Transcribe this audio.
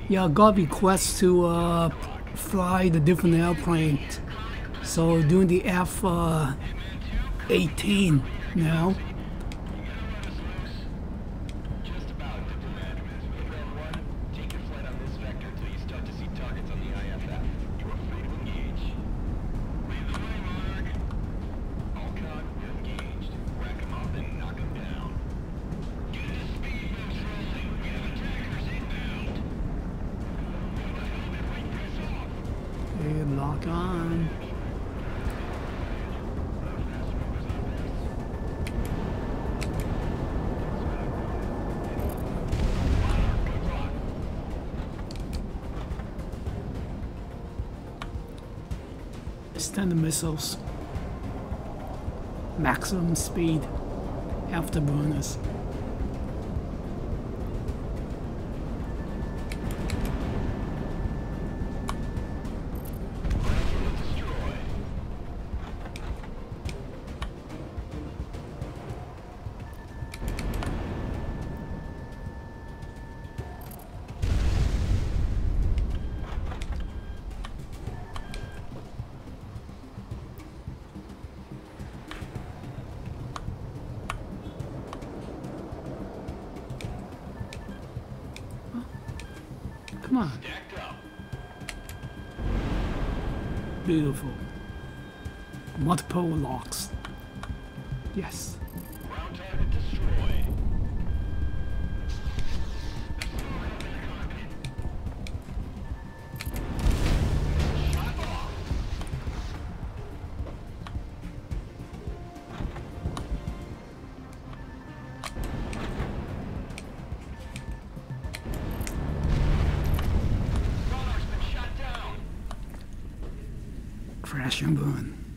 Yeah, I got requests to fly the different airplanes. So doing the F18 now. Okay, lock on. Extend the missiles. Maximum speed. Afterburners. Come on. Beautiful. Multiple locks. Yes. Ground target destroyed. Shot off. Radar's been shot down. Crash and burn.